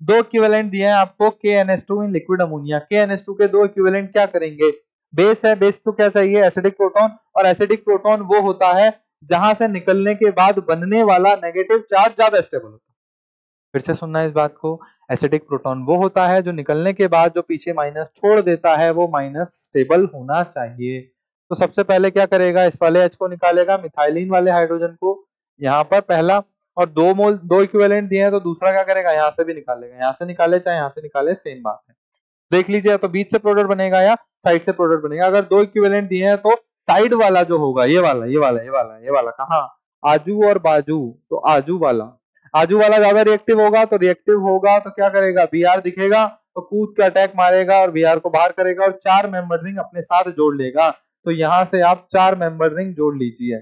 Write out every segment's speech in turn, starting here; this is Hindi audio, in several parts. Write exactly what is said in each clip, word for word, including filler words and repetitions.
दो इक्विवेलेंट दिए हैं आपको के N H two in liquid ammonia. के एन एच टू के दो इक्विवेलेंट क्या करेंगे, बेस है, बेस को क्या चाहिए, एसिडिक प्रोटॉन, और एसिडिक प्रोटॉन वो होता है जहां से निकलने के बाद बनने वाला नेगेटिव चार्ज ज्यादा स्टेबल होता है। फिर से सुनना इस बात को, एसिडिक प्रोटॉन वो होता है जो निकलने के बाद जो पीछे माइनस छोड़ देता है वो माइनस स्टेबल होना चाहिए। तो सबसे पहले क्या करेगा, इस वाले H को निकालेगा, मिथाइलिन वाले हाइड्रोजन को यहाँ पर पहला, और दो मोल दो इक्विवेलेंट दिए हैं तो दूसरा क्या करेगा, यहाँ से भी निकालेगा, यहाँ से निकाले चाहे यहाँ से निकाले सेम बात है। देख लीजिए, तो बीच से प्रोडक्ट बनेगा या साइड से प्रोडक्ट बनेगा। अगर दो इक्विवेलेंट दिए हैं तो साइड वाला जो होगा, ये वाला ये वाला ये वाला ये वाला कहाँ, आजू और बाजू, तो आजू वाला आजू वाला ज्यादा रिएक्टिव होगा, तो रिएक्टिव होगा तो क्या करेगा, बी आर दिखेगा तो कूद के अटैक मारेगा और बी आर को बाहर करेगा और चार मेंबर रिंग अपने साथ जोड़ लेगा। तो यहां से आप चार मेंबर रिंग जोड़ लीजिए,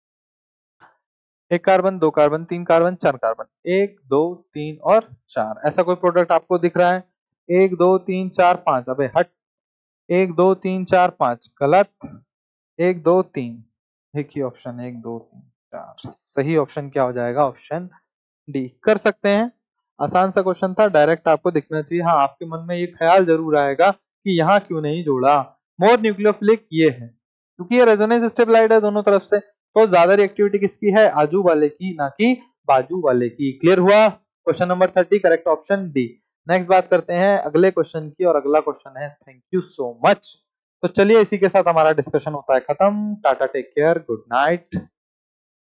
एक कार्बन, दो कार्बन, तीन कार्बन, चार कार्बन, एक दो तीन और चार। ऐसा कोई प्रोडक्ट आपको दिख रहा है, एक दो तीन चार पांच, अबे हट, एक दो तीन चार पांच गलत, एक दो तीन, एक ही ऑप्शन, एक दो तीन चार, सही ऑप्शन क्या हो जाएगा, ऑप्शन डी। कर सकते हैं, आसान सा क्वेश्चन था, डायरेक्ट आपको दिखना चाहिए। हाँ, आपके मन में ये ख्याल जरूर आएगा कि यहाँ क्यों नहीं जोड़ा, मोर न्यूक्लियोफिलिक ये है क्योंकि ये रेजोनेंस स्टेबलाइज्ड है दोनों तरफ से, तो ज्यादा रिएक्टिविटी किसकी है, आजू वाले की, ना कि बाजू वाले की। क्लियर हुआ, question number thirty correct option D. Next बात करते हैं अगले क्वेश्चन की, और अगला क्वेश्चन है, थैंक यू सो मच। तो चलिए इसी के साथ हमारा डिस्कशन होता है खत्म। टाटा, टेक केयर, गुड नाइट।